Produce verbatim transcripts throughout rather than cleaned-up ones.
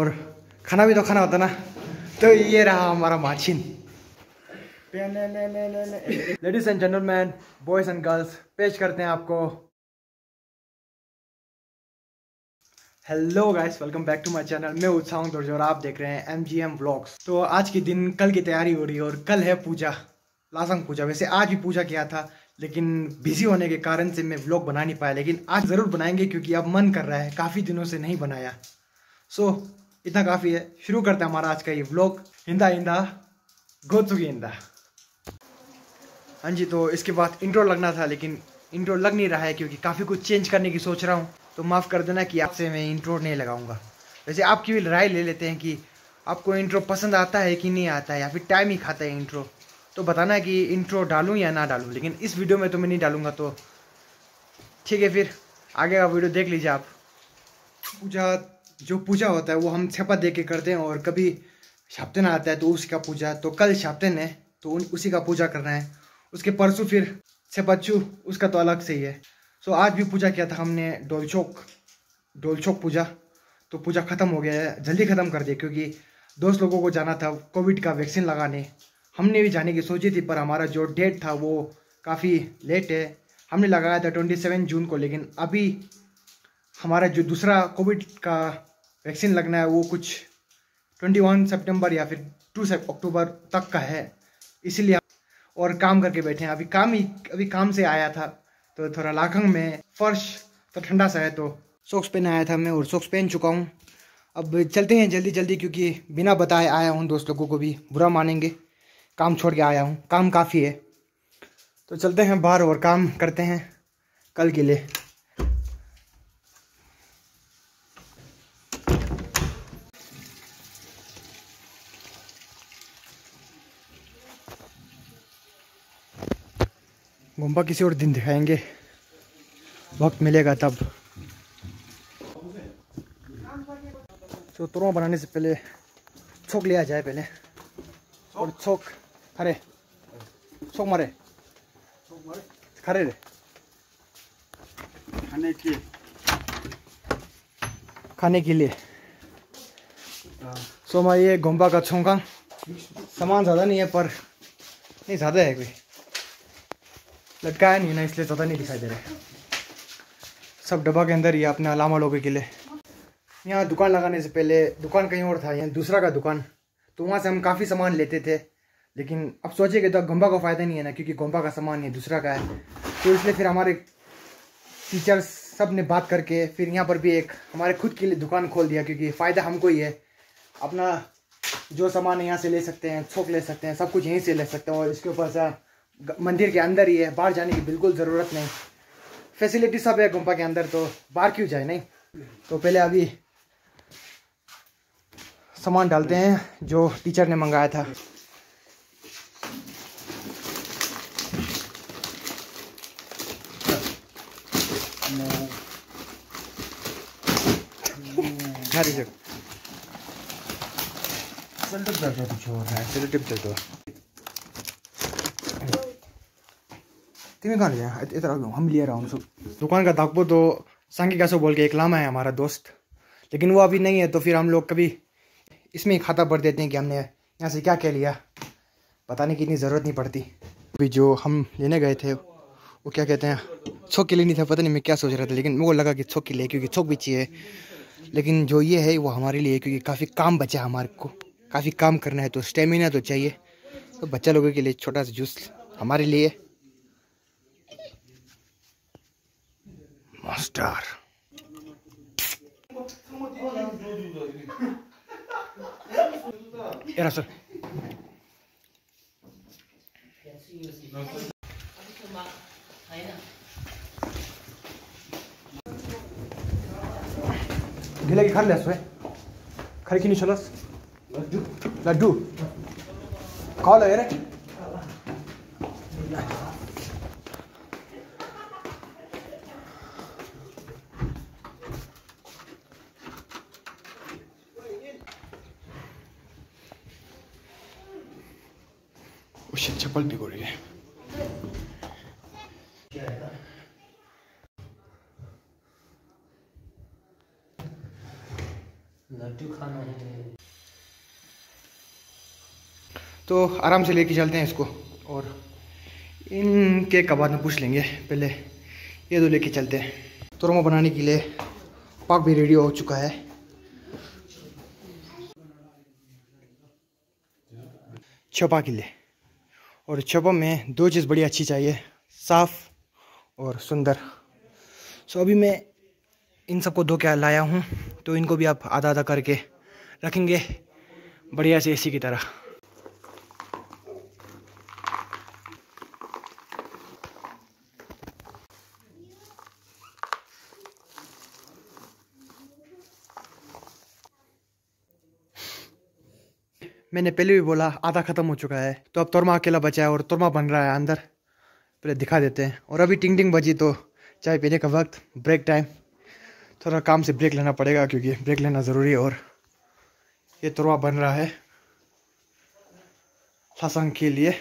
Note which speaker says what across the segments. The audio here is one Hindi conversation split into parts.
Speaker 1: और खाना भी तो खाना होता ना। तो ये रहा हमारा machine. Ladies and gentleman, boys and girls, पेश करते हैं आपको। Hello guys, welcome back to my channel. मैं उत्साह दोरजे और आप देख रहे हैं एम जी एम व्लॉग्स। तो आज के दिन कल की तैयारी हो रही है और कल है पूजा, लासंग पूजा। वैसे आज भी पूजा किया था, लेकिन बिजी होने के कारण से मैं व्लॉग बना नहीं पाया, लेकिन आज ज़रूर बनाएंगे क्योंकि अब मन कर रहा है, काफ़ी दिनों से नहीं बनाया। सो so, इतना काफ़ी है। शुरू करते हैं हमारा आज का ये व्लॉग। हिंदा हिंदा गोचुगी हिंदा। हाँ जी, तो इसके बाद इंट्रो लगना था, लेकिन इंट्रो लग नहीं रहा है क्योंकि काफ़ी कुछ चेंज करने की सोच रहा हूँ। तो माफ़ कर देना कि आपसे मैं इंट्रो नहीं लगाऊंगा। वैसे आपकी भी राय ले लेते हैं कि आपको इंट्रो पसंद आता है कि नहीं आता है, या फिर टाइम ही खाता है इंट्रो। तो बताना है कि इंट्रो डालूं या ना डालूं, लेकिन इस वीडियो में तो मैं नहीं डालूंगा। तो ठीक है, फिर आगे का वीडियो देख लीजिए आप। पूजा, जो पूजा होता है वो हम छपा दे के करते हैं, और कभी शाप्तन आता है तो उसका पूजा। तो कल शाप्तन है तो उसी का पूजा करना है। उसके परसों फिर छपच्चू, उसका तो अलग से ही है। सो आज भी पूजा किया था हमने, डोलचोक डोलचोक पूजा। तो पूजा ख़त्म हो गया है, जल्दी ख़त्म कर दिया क्योंकि दोस्त लोगों को जाना था कोविड का वैक्सीन लगाने। हमने भी जाने की सोची थी, पर हमारा जो डेट था वो काफ़ी लेट है। हमने लगाया था ट्वेंटी सेवन जून को, लेकिन अभी हमारा जो दूसरा कोविड का वैक्सीन लगना है वो कुछ ट्वेंटी वन सितंबर या फिर टू अक्टूबर तक का है। इसीलिए और काम करके बैठे हैं। अभी काम ही अभी काम से आया था, तो थोड़ा लाखंग में फर्श तो ठंडा सा है, तो सॉक्स पहन आया था मैं और सॉक्स पहन चुका हूँ। अब चलते हैं जल्दी जल्दी, क्योंकि बिना बताए आया हूँ, दोस्त लोगों को भी बुरा मानेंगे। काम छोड़ के आया हूँ, काम काफ़ी है। तो चलते हैं बाहर और काम करते हैं कल के लिए। गोम्बा किसी और दिन दिखाएंगे, वक्त मिलेगा तब। तो तुरमा बनाने से पहले छोक लिया जाए पहले। और छोक खरे छोक मारे खरे रे
Speaker 2: खाने के
Speaker 1: खाने के लिए। सो हमारा ये गोम्बा का छोंका सामान ज़्यादा नहीं है, पर नहीं ज़्यादा है, कोई लटकाया नहीं ना, इसलिए ज़्यादा नहीं दिखाई दे रहा है। सब डब्बा के अंदर ही अपने अलामा लोगों के लिए। यहाँ दुकान लगाने से पहले दुकान कहीं और था, यहाँ दूसरा का दुकान। तो वहाँ से हम काफ़ी सामान लेते थे, लेकिन अब सोचे कि तो गोम्बा का फ़ायदा नहीं है ना, क्योंकि गोम्बा का सामान ये दूसरा का है। तो इसलिए फिर हमारे टीचर्स सब ने बात करके फिर यहाँ पर भी एक हमारे खुद के लिए दुकान खोल दिया, क्योंकि फ़ायदा हमको ही है। अपना जो सामान है यहाँ से ले सकते हैं, थोक ले सकते हैं, सब कुछ यहीं से ले सकते हैं। और इसके ऊपर से मंदिर के अंदर ही है, बाहर जाने की बिल्कुल ज़रूरत नहीं। फैसिलिटी सब है गोम्बा के अंदर, तो बाहर क्यों जाए। नहीं तो पहले अभी सामान डालते हैं जो टीचर ने मंगाया था। तुम्हें कहाँ लिया इधर हम ले रहा हूँ। दुकान का दागपो तो सांगी कैसो बोल के एक लामा है हमारा दोस्त, लेकिन वो अभी नहीं है। तो फिर हम लोग कभी इसमें ही खाता भर देते हैं कि हमने यहाँ से क्या क्या लिया, बताने की इतनी ज़रूरत नहीं पड़ती। अभी जो हम लेने गए थे वो क्या कहते हैं, छोक के लिए नहीं था, पता नहीं मैं क्या सोच रहा था, लेकिन मेरे को लगा कि छोक के लिए, क्योंकि छोक भी चाहिए। लेकिन जो ये है वो हमारे लिए, क्योंकि काफ़ी काम बचा हमारे को, काफ़ी काम करना है, तो स्टेमिना तो चाहिए। तो बच्चा लोगों के लिए छोटा सा जूस, हमारे लिए मास्टर। era सर गिला की खा ले सोए खरी की नहीं चलस लड्डू लड्डू खा लो यार। चप्पल भिगो रही है।
Speaker 2: लड्डू खाना है
Speaker 1: तो आराम से लेके चलते हैं इसको, और इनके कबाब में पूछ लेंगे पहले। ये दो लेके चलते हैं। तोरमा बनाने के लिए पाक भी रेडी हो चुका है। छपा के लिए, और छपा में दो चीज़ बड़ी अच्छी चाहिए, साफ़ और सुंदर। सो अभी मैं इन सबको धो के लाया हूँ, तो इनको भी आप आधा आधा करके रखेंगे बढ़िया से एसी की तरह। मैंने पहले भी बोला आधा ख़त्म हो चुका है, तो अब तोरमा अकेला बचा है और तोरमा बन रहा है अंदर। पहले दिखा देते हैं। और अभी टिंग टिंग बजी तो चाय पीने का वक्त, ब्रेक टाइम। थोड़ा काम से ब्रेक लेना पड़ेगा क्योंकि ब्रेक लेना ज़रूरी है। और ये तोरमा बन रहा है लासंग के लिए।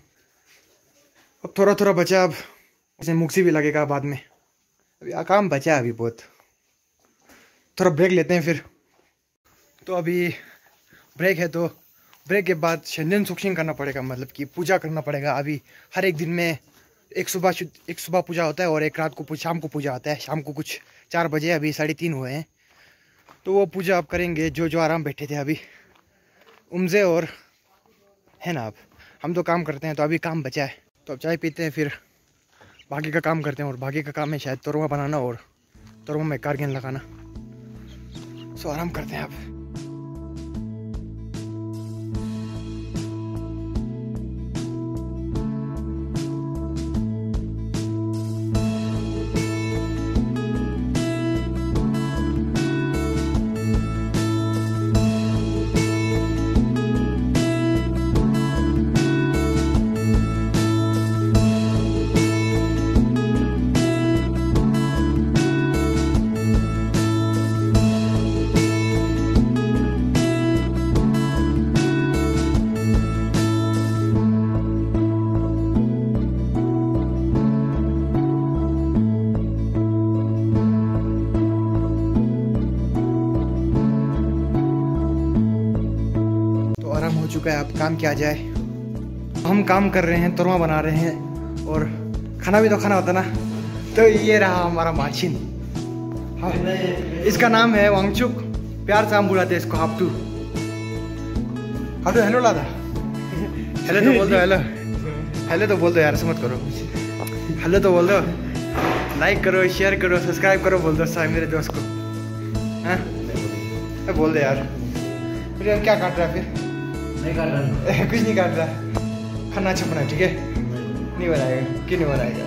Speaker 1: अब थोड़ा थोड़ा बचा, अब इसे मुक्सी भी लगेगा बाद में। अभी काम बचा है अभी बहुत, थोड़ा ब्रेक लेते हैं फिर। तो अभी ब्रेक है, तो ब्रेक के बाद शंजन सुक्षिंग करना पड़ेगा, मतलब कि पूजा करना पड़ेगा। अभी हर एक दिन में एक सुबह एक सुबह पूजा होता है और एक रात को शाम को पूजा होता है। शाम को कुछ चार बजे, अभी साढ़े तीन हुए हैं, तो वो पूजा आप करेंगे। जो जो आराम बैठे थे अभी उमजे और है ना, अब हम तो काम करते हैं, तो अभी काम बचा है, तो अब चाय पीते हैं, फिर बाकी का काम करते हैं। और बाकी का काम है शायद तोरमा बनाना और तोरमा में कारगिन लगाना। सो आराम करते हैं अब। चुका है, अब काम किया जाए। हम काम कर रहे हैं, तोरमा बना रहे हैं, और खाना भी तो खाना होता ना। तो ये रहा हमारा माचिन। हाँ, इसका नाम है वांगचुक, प्यार से हम बुलाते हैं इसको हाप्टू। हाप्टू हेलो लादा, हेलो तो बोल दो, हेलो हेलो तो बोल दो यार, ऐसे मत करो। हेलो तो बोल दो, लाइक करो, शेयर करो, सब्सक्राइब करो, बोल दो साहब मेरे दोस्त को। हाँ बोल दे यार। फिर क्या काट रहा है? फिर
Speaker 2: नहीं काट रहा,
Speaker 1: कुछ नहीं काट रहा। खाना छपना है, ठीक है? नहीं बनाएगा, क्यों नहीं बनाएगा?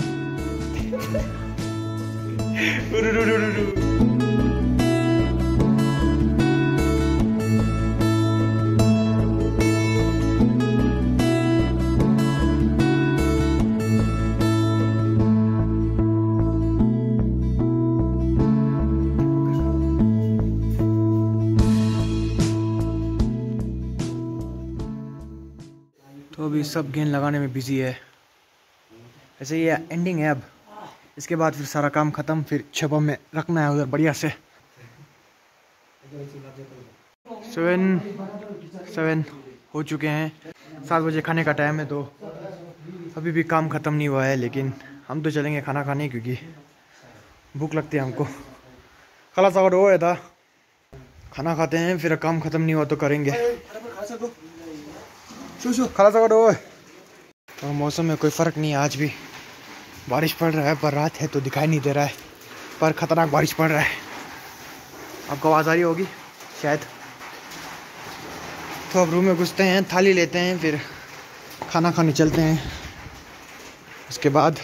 Speaker 1: तो अभी सब गेंद लगाने में बिजी है। ऐसे ये एंडिंग है अब, इसके बाद फिर सारा काम ख़त्म, फिर छपा में रखना है उधर बढ़िया से। सेवन सेवन हो चुके हैं, सात बजे खाने का टाइम है, तो अभी भी काम ख़त्म नहीं हुआ है। लेकिन हम तो चलेंगे खाना खाने, क्योंकि भूख लगती है हमको। खला सागर वो है था, खाना खाते हैं, फिर काम ख़त्म नहीं हुआ तो करेंगे। खला सागर वो है। और मौसम में कोई फ़र्क नहीं है, आज भी बारिश पड़ रहा है, पर रात है तो दिखाई नहीं दे रहा है, पर ख़तरनाक बारिश पड़ रहा है। आपको आवाज़ आ रही होगी शायद। तो अब रूम में घुसते हैं, थाली लेते हैं, फिर खाना खाने चलते हैं। उसके बाद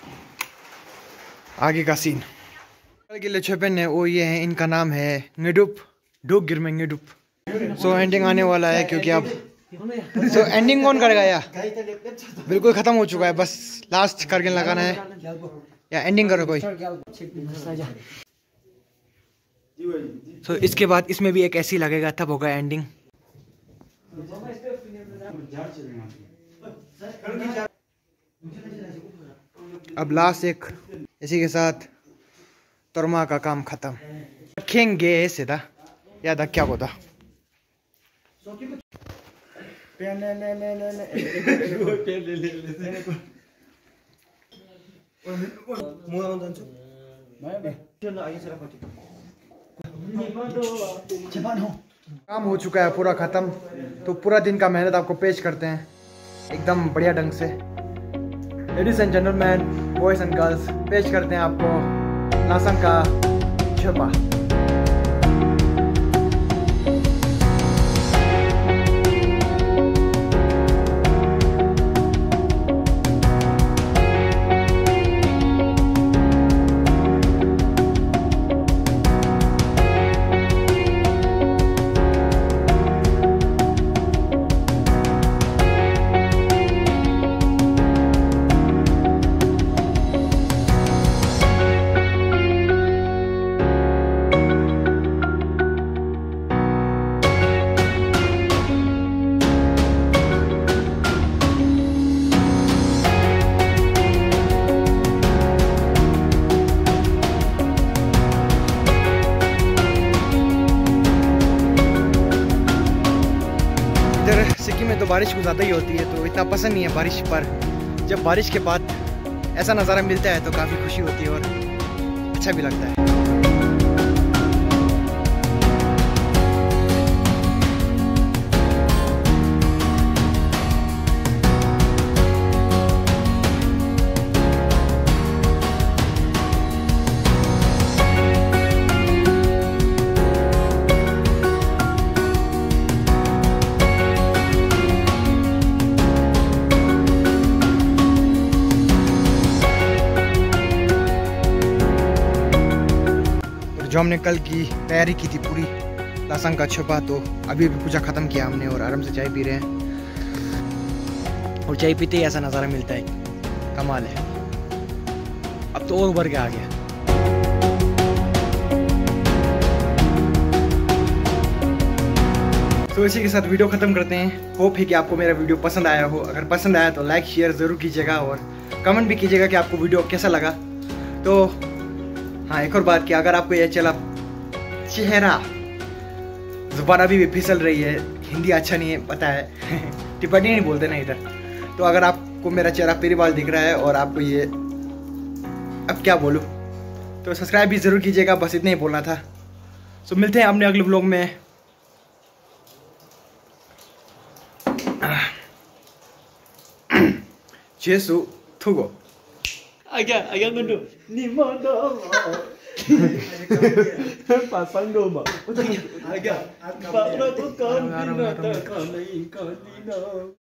Speaker 1: आगे का सीन। कल के लिए छपेन है वो ये है, इनका नाम है ङेडुप, डूक गिर में ङेडुप। सो एंडिंग आने वाला है, क्योंकि अब सो so, एंडिंग कौन करेगा? या बिल्कुल ख़त्म हो चुका है, बस लास्ट करके लगाना है, या एंडिंग करो कोई। सो so, इसके बाद इसमें भी एक ऐसी लगेगा, तब होगा एंडिंग। अब लास्ट एक इसी के साथ तोरमा का काम खत्म। रखेंगे सीधा या दा क्या होता काम हो चुका है पूरा खत्म। तो पूरा दिन का मेहनत आपको पेश करते हैं एकदम बढ़िया ढंग से। Ladies and gentleman, boys and girls, पेश करते हैं आपको लासंग का छपा। इधर सिक्किम में तो बारिश कुछ ज़्यादा ही होती है, तो इतना पसंद नहीं है बारिश, पर जब बारिश के बाद ऐसा नज़ारा मिलता है तो काफ़ी खुशी होती है और अच्छा भी लगता है। जो हमने कल की तैयारी की थी पूरी लासंग का छपा, तो अभी भी पूजा ख़त्म किया हमने और आराम से चाय पी रहे हैं। और चाय पीते ही ऐसा नज़ारा मिलता है, कमाल है। अब तो और उभर के आ गया। तो इसी के साथ वीडियो ख़त्म करते हैं। होप है कि आपको मेरा वीडियो पसंद आया हो। अगर पसंद आया तो लाइक शेयर ज़रूर कीजिएगा और कमेंट भी कीजिएगा कि आपको वीडियो कैसा लगा। तो हाँ, एक और बात कि अगर आपको यह चला चेहरा, जुबान अभी भी फिसल रही है, हिंदी अच्छा नहीं है पता है टिप्पणी नहीं बोलते ना इधर, तो अगर आपको मेरा चेहरा पहली बार दिख रहा है और आपको ये अब क्या बोलूँ, तो सब्सक्राइब भी ज़रूर कीजिएगा। बस इतना ही बोलना था। सो मिलते हैं अपने अगले व्लॉग में। जेसु थुगो
Speaker 2: Agak, agak ngunduh. Ni mana? Pasang doma. Agak. Pak Ratu kan binatang kali kali